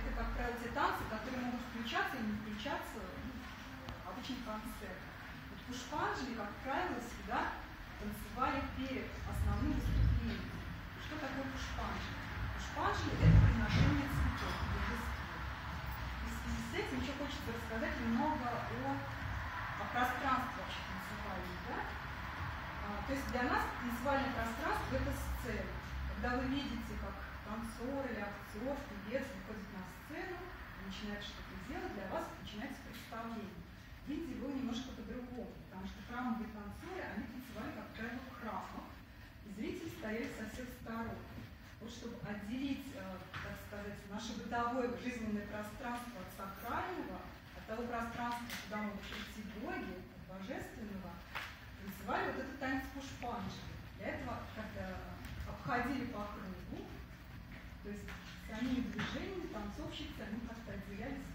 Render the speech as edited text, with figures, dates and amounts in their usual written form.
это, как правило, те танцы, которые могут включаться и не включаться в обычный концерт. Вот пушпанджли, как правило, всегда танцевали перед основным выступлением. Что такое пушпанджли? Пушпанджли – это приношение цветов, божеству. И в связи с этим еще хочется рассказать немного о пространстве вообще танцевальном. Да? То есть для нас танцевальное пространство – это сцена. Когда вы видите, как танцор или актер, певец выходит на сцену, начинает что-то делать, для вас начинается представление. Видите его немножко по-другому, потому что храмовые танцоры, они танцевали, как правило, в храмах, и зрители стояли со всех сторон. Вот чтобы отделить, так сказать, наше бытовое жизненное пространство от сакрального, от того пространства, куда могут прийти боги, от божественного, танцевали вот этот танец пушпанджли. Для этого, когда обходили по кругу, то есть самими движениями танцовщицы, они как-то отделялись